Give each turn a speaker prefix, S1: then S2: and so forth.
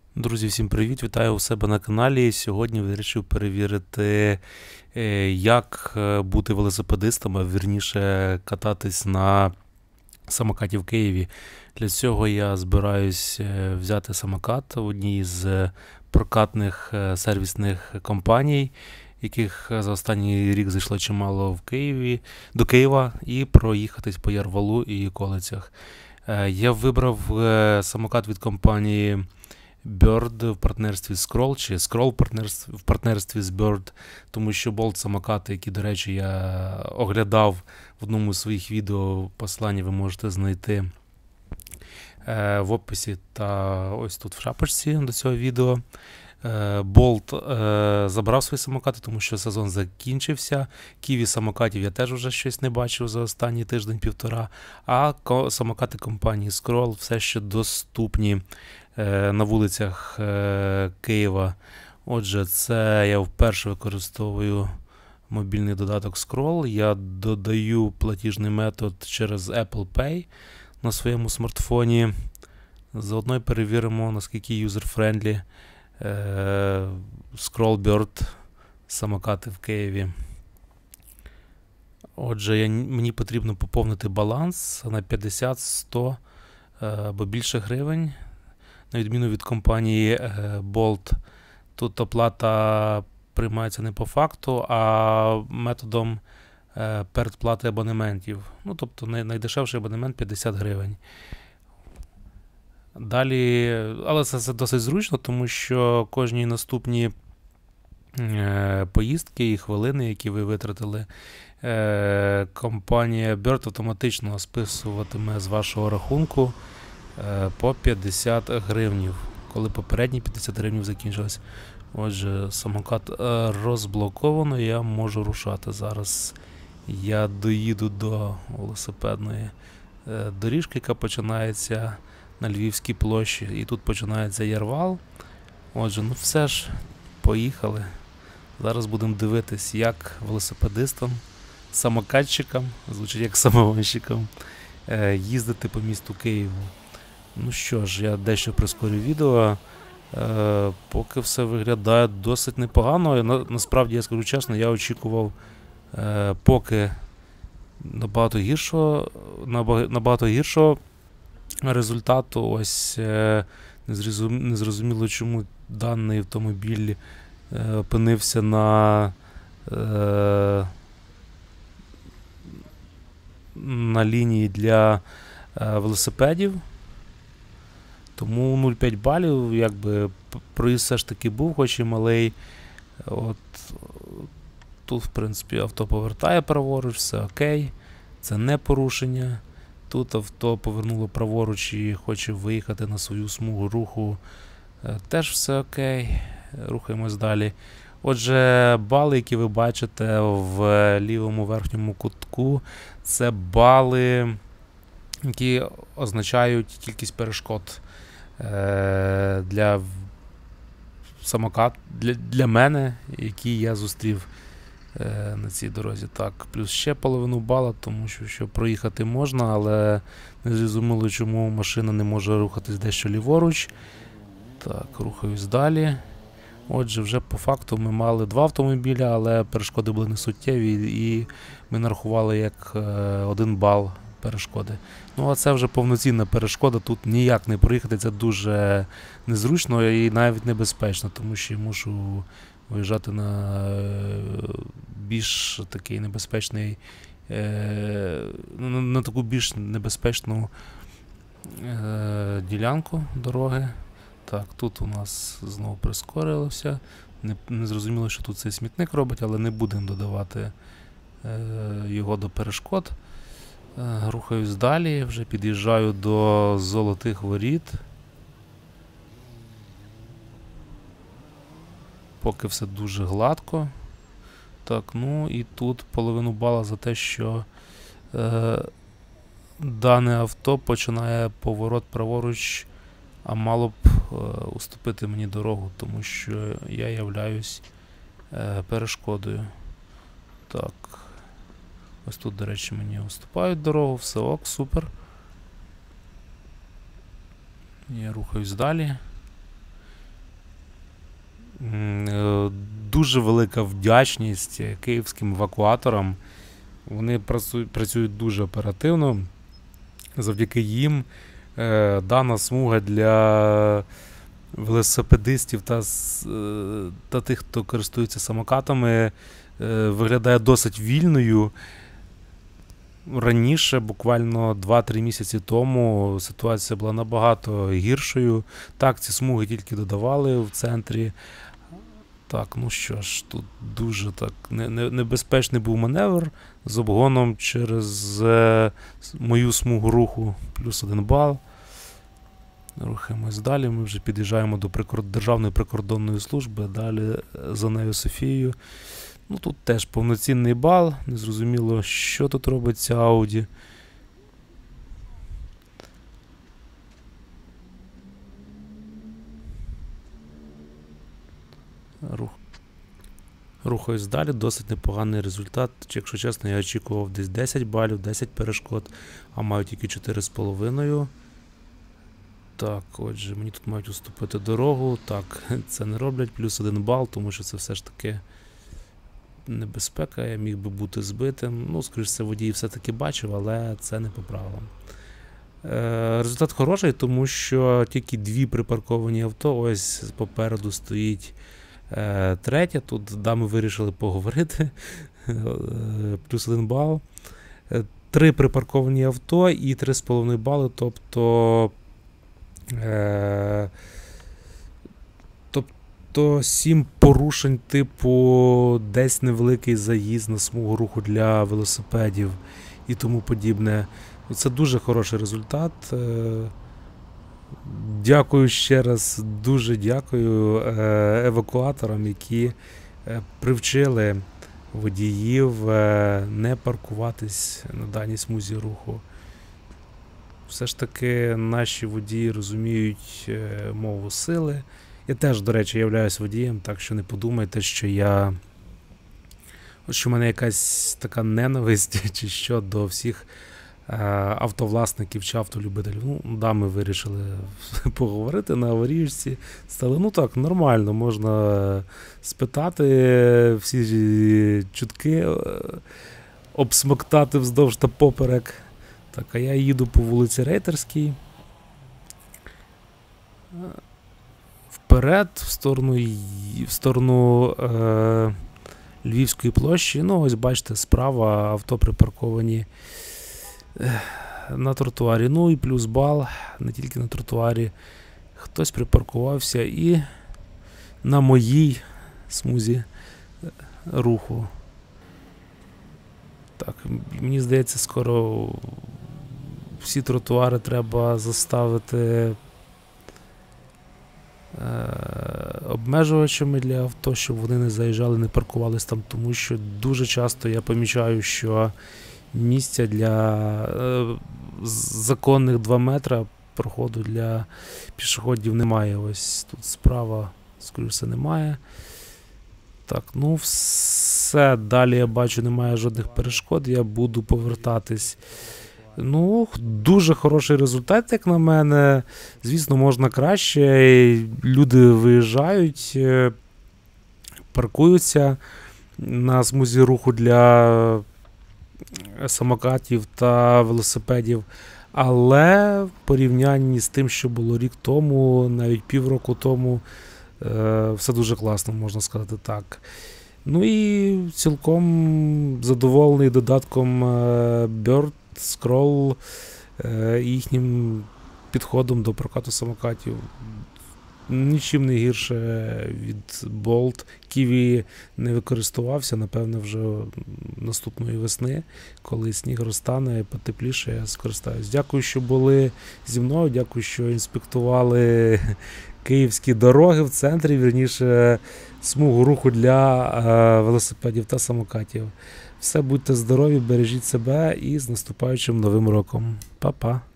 S1: Друзі, всім привіт! Вітаю у себе на каналі. Сьогодні вирішив перевірити, як бути велосипедистом, а вірніше кататись на самокаті в Києві. Для цього я збираюсь взяти самокат в одній з прокатних сервісних компаній, яких за останній рік зайшло чимало до Києва, і проїхатись по Ярвалу і околицях. Я вибрав самокат від компанії Bird в партнерстві з Scroll, чи Scroll в партнерстві з Bird, тому що Bolt самокати, які, до речі, я оглядав в одному з своїх відео, посилання ви можете знайти в описі та ось тут в шапочці до цього відео. Bolt забрав свої самокати, тому що сезон закінчився. Kiwi самокатів я теж вже щось не бачив за останній тиждень-півтора, а самокати компанії Scroll все ще доступні на вулицях Києва. Отже, це я вперше використовую мобільний додаток Scroll. Я додаю платіжний метод через Apple Pay на своєму смартфоні. Заодно перевіримо, наскільки user-friendly Scroll Bird самокати в Києві. Отже, мені потрібно поповнити баланс на 50-100 або більше гривень. На відміну від компанії Bolt, тут оплата приймається не по факту, а методом передплати абонементів. Ну, тобто найдешевший абонемент 50 гривень. Далі, але це досить зручно, тому що кожні наступні поїздки і хвилини, які ви витратили, компанія Bird автоматично списуватиме з вашого рахунку по 50 гривнів, коли попередні 50 гривнів закінчились. Отже, самокат розблоковано, я можу рушати. Зараз я доїду до велосипедної доріжки, яка починається на Львівській площі, і тут починається Ярвал. Отже, ну все ж, поїхали. Зараз будемо дивитись, як велосипедистам, самокатчикам, звучить як самогонщикам, їздити по місту Києву. Ну що ж, я дещо прискорю відео, поки все виглядає досить непогано. Насправді, я скажу чесно, я очікував поки набагато гіршого результату. Ось незрозуміло, чому даний автомобіль опинився на лінії для велосипедів. Тому 0,5 балів, якби проїзд все ж таки був, хоч і малий. От тут, в принципі, авто повертає праворуч, все окей. Це не порушення. Тут авто повернуло праворуч і хоче виїхати на свою смугу руху. Теж все окей. Рухаємось далі. Отже, бали, які ви бачите в лівому верхньому кутку, це бали, які означають кількість перешкод для для мене, які я зустрів на цій дорозі. Так, плюс ще половину бала, тому що проїхати можна, але не зрозуміло, чому машина не може рухатись дещо ліворуч. Так, рухаюсь далі. Отже, вже по факту ми мали два автомобіля, але перешкоди були несуттєві, і ми нарахували як 1 бал перешкоди. Ну, а це вже повноцінна перешкода, тут ніяк не проїхати, це дуже незручно і навіть небезпечно, тому що я мушу виїжджати на більш такий небезпечний, на таку більш небезпечну ділянку дороги. Так, тут у нас знову прискорилося. Не зрозуміло, що тут цей смітник робить, але не будемо додавати його до перешкод. Рухаюсь далі, вже під'їжджаю до Золотих Воріт. Поки все дуже гладко. Так, ну і тут половину бала за те, що дане авто починає поворот праворуч, а мало б уступити мені дорогу, тому що я являюсь перешкодою. Так. Ось тут, до речі, мені уступають дорогу, все ок, супер. Я рухаюсь далі. Дуже велика вдячність київським евакуаторам. Вони працюють дуже оперативно. Завдяки їм дана смуга для велосипедистів та тих, хто користується самокатами, виглядає досить вільною. Раніше, буквально 2-3 місяці тому, ситуація була набагато гіршою. Так, ці смуги тільки додавали в центрі. Так, ну що ж, тут дуже так небезпечний був маневр з обгоном через мою смугу руху, плюс 1 бал. Рухаємось далі, ми вже під'їжджаємо до Державної прикордонної служби, далі за нею Софією. Ну тут теж повноцінний бал, незрозуміло, що тут робить ця Ауді. Рухаюсь далі, досить непоганий результат. Якщо чесно, я очікував десь 10 балів, 10 перешкод, а маю тільки 4,5. Так, отже, мені тут мають уступити дорогу. Так, це не роблять, плюс 1 бал, тому що це все ж таки небезпека, я міг би бути збитим. Ну, скоріше, це водій все-таки бачив, але це не по правилам. Результат хороший, тому що тільки 2 припарковані авто, ось попереду стоїть третя, тут дами вирішили поговорити, плюс 1 бал. 3 припарковані авто і 3,5 бали, тобто 7 порушень, типу десь невеликий заїзд на смугу руху для велосипедів і тому подібне. Це дуже хороший результат. Дякую ще раз, дуже дякую евакуаторам, які привчили водіїв не паркуватись на даній смузі руху. Все ж таки наші водії розуміють мову сили. Я теж, до речі, являюсь водієм, так що не подумайте, що в мене якась така ненависть чи що до всіх автовласників чи автолюбителів. Ну, дами вирішили поговорити на аварійці. Стали, ну так, нормально, можна спитати всі чутки, обсмоктати вздовж та поперек. Так, а я їду по вулиці Рейтерській. Вперед, в сторону Львівської площі. Ну, ось бачите, справа авто припарковані на тротуарі. Ну і плюс бал, не тільки на тротуарі. Хтось припаркувався і на моїй смузі руху. Так, мені здається, скоро всі тротуари треба заставити обмежувачами для авто, щоб вони не заїжджали, не паркувались там, тому що дуже часто я помічаю, що місця для законних 2 метра проходу для пішоходів немає. Ось тут справа, скоріше, немає. Так, ну все, далі я бачу, немає жодних перешкод, я буду повертатись. Ну, дуже хороший результат, як на мене. Звісно, можна краще. Люди виїжджають, паркуються на смузі руху для самокатів та велосипедів. Але в порівнянні з тим, що було рік тому, навіть півроку тому, все дуже класно, можна сказати так. Ну і цілком задоволений додатком Bird Scroll і їхнім підходом до прокату самокатів. Нічим не гірше від Bolt. Kiwi не використовувався, напевно, вже наступної весни, коли сніг розтане, потепліше, я скористаюсь. Дякую, що були зі мною, дякую, що інспектували київські дороги в центрі, вірніше, смугу руху для велосипедів та самокатів. Все, будьте здорові, бережіть себе і з наступаючим Новим роком. Па-па!